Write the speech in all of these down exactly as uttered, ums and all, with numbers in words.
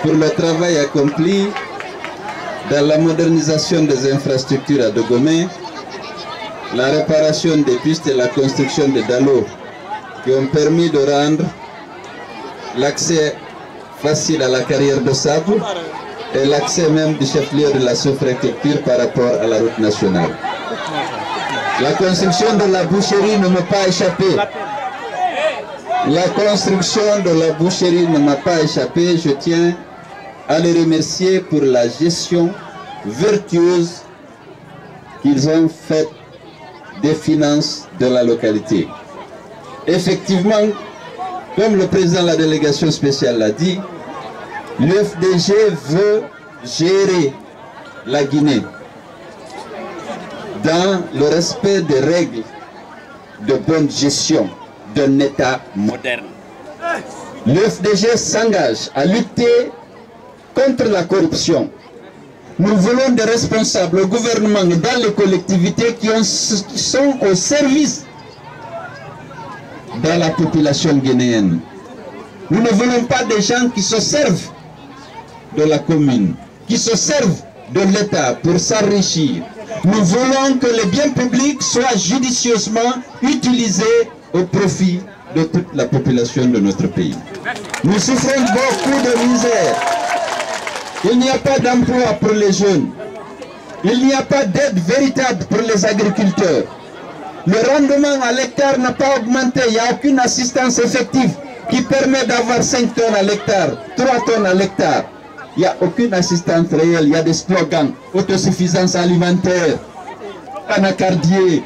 pour le travail accompli dans la modernisation des infrastructures à Dogomé, la réparation des pistes et la construction des dallos qui ont permis de rendre l'accès facile à la carrière de sable et l'accès même du chef-lieu de la sous-préfecture par rapport à la route nationale. La construction de la boucherie ne m'a pas échappé. La construction de la boucherie ne m'a pas échappé. Je tiens à les remercier pour la gestion vertueuse qu'ils ont faite des finances de la localité. Effectivement, comme le président de la délégation spéciale l'a dit, l'U F D G veut gérer la Guinée dans le respect des règles de bonne gestion d'un État moderne. L'U F D G s'engage à lutter contre la corruption. Nous voulons des responsables au gouvernement et dans les collectivités qui, ont, qui sont au service de la population guinéenne. Nous ne voulons pas des gens qui se servent de la commune, qui se servent de l'État pour s'enrichir. Nous voulons que les biens publics soient judicieusement utilisés au profit de toute la population de notre pays. Nous souffrons beaucoup de misère. Il n'y a pas d'emploi pour les jeunes. Il n'y a pas d'aide véritable pour les agriculteurs. Le rendement à l'hectare n'a pas augmenté. Il n'y a aucune assistance effective qui permet d'avoir cinq tonnes à l'hectare, trois tonnes à l'hectare. Il n'y a aucune assistance réelle. Il y a des slogans. Autosuffisance alimentaire, anacardier.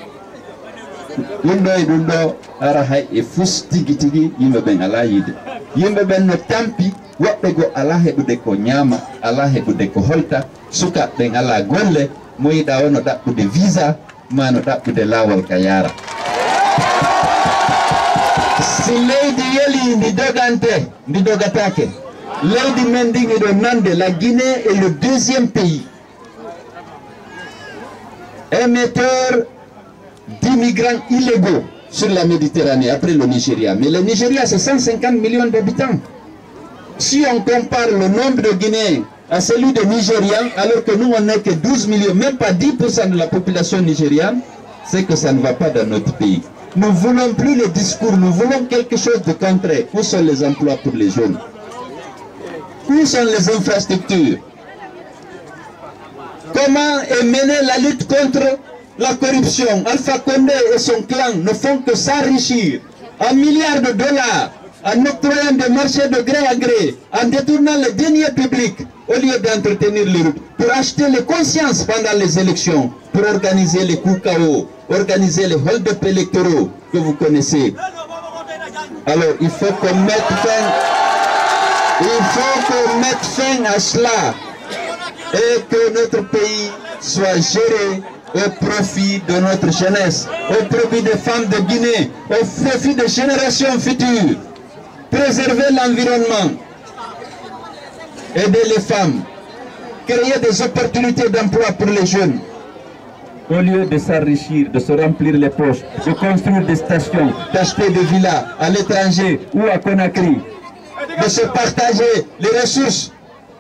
Et fous tigi tigi yimbe ben ala yide yimbe ben no tampi wabbe go ala hebude ko nyama ala hebude ko holta suka ben ala golle moyida wono dabbude visa mano dabbude lawol kayara si leydi yeli ndi dogante ndi dogatake leydi men ndingi do nande la Guinée est le deuxième pays émetteur d'immigrants illégaux sur la Méditerranée après le Nigeria. Mais le Nigeria, c'est cent cinquante millions d'habitants. Si on compare le nombre de Guinéens à celui de Nigérians, alors que nous, on n'est que douze millions, même pas dix pour cent de la population nigériane, c'est que ça ne va pas dans notre pays. Nous ne voulons plus les discours, nous voulons quelque chose de concret. Où sont les emplois pour les jeunes? Où sont les infrastructures? Comment est menée la lutte contre la corruption? Alpha Condé et son clan ne font que s'enrichir en milliards de dollars, en octroyant des marchés de gré à gré, en détournant les deniers publics, au lieu d'entretenir les routes, pour acheter les consciences pendant les élections, pour organiser les coups K O, organiser les hold-up électoraux que vous connaissez. Alors il faut qu'on mette fin, il faut qu'on mette fin à cela, et que notre pays soit géré au profit de notre jeunesse, au profit des femmes de Guinée, au profit des générations futures. Préserver l'environnement, aider les femmes, créer des opportunités d'emploi pour les jeunes. Au lieu de s'enrichir, de se remplir les poches, de construire des stations, d'acheter des villas à l'étranger ou à Conakry, de se partager les ressources,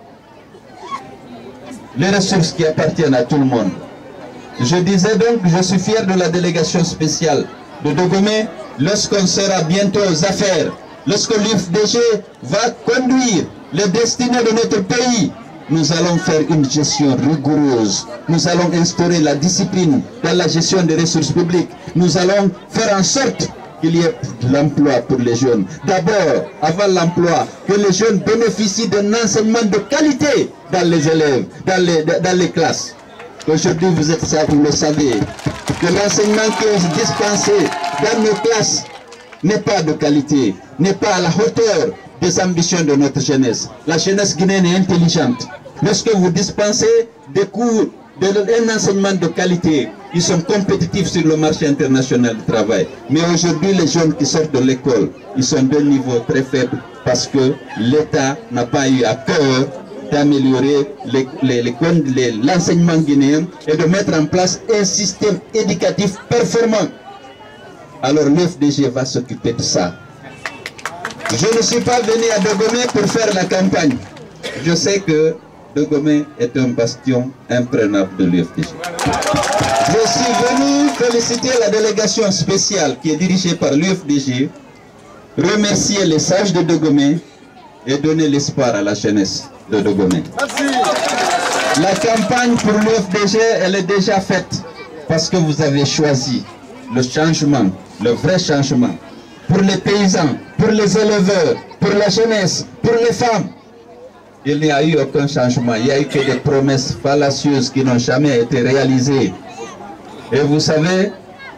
les ressources qui appartiennent à tout le monde. Je disais donc que je suis fier de la délégation spéciale de Dogomé lorsqu'on sera bientôt aux affaires, lorsque l'U F D G va conduire les destinées de notre pays. Nous allons faire une gestion rigoureuse. Nous allons instaurer la discipline dans la gestion des ressources publiques. Nous allons faire en sorte qu'il y ait de l'emploi pour les jeunes. D'abord, avant l'emploi, que les jeunes bénéficient d'un enseignement de qualité dans les élèves, dans les, dans les classes. Aujourd'hui, vous êtes ça, vous le savez, que l'enseignement qui est dispensé dans nos classes n'est pas de qualité, n'est pas à la hauteur des ambitions de notre jeunesse. La jeunesse guinéenne est intelligente. Lorsque vous dispensez des cours, d'un enseignement de qualité, ils sont compétitifs sur le marché international du travail. Mais aujourd'hui, les jeunes qui sortent de l'école, ils sont d'un niveau très faible parce que l'État n'a pas eu à cœur d'améliorer l'enseignement guinéen et de mettre en place un système éducatif performant. Alors l'U F D G va s'occuper de ça. Je ne suis pas venu à Dogomé pour faire la campagne. je sais que Dogomé est un bastion imprenable de l'U F D G. Je suis venu féliciter la délégation spéciale qui est dirigée par l'U F D G, remercier les sages de Dogomé et donner l'espoir à la jeunesse de Dogomé. Merci. La campagne pour l'U F D G, elle est déjà faite parce que vous avez choisi le changement, le vrai changement, pour les paysans, pour les éleveurs, pour la jeunesse, pour les femmes. Il n'y a eu aucun changement, il n'y a eu que des promesses fallacieuses qui n'ont jamais été réalisées. Et vous savez,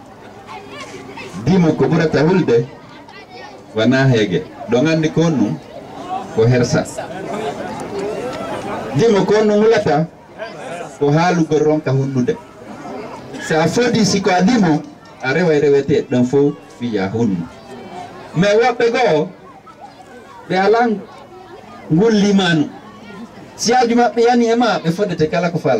Dimo Koburata Hulde, Wana Hege, Dongandi Konu, Kohersa. Dimo Konu Mulata, Kohalu Goronka Hundude. C'est à feu d'ici quoi Dimo, Arewa Rewete, d'un faux via Hun. Mais Wapego, de Alang, Ngulimanu. Si Adjuma Piani Ema, il faut de Tekala Kofal.